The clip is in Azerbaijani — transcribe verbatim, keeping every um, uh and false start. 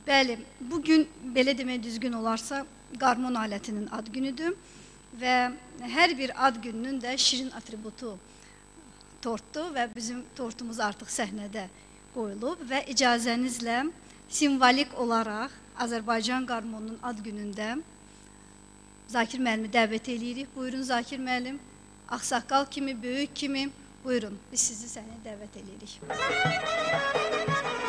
Bəli, bugün belə demək düzgün olarsa, qarmon alətinin ad günüdür və hər bir ad gününün də şirin atributu tortdur və bizim tortumuz artıq səhnədə qoyulub və icazənizlə simvolik olaraq Azərbaycan qarmonunun ad günündə Zakir müəllimi dəvət edirik. Buyurun Zakir müəllim, ağsaqqal kimi, böyük kimi buyurun, biz sizi səhnəyə dəvət edirik.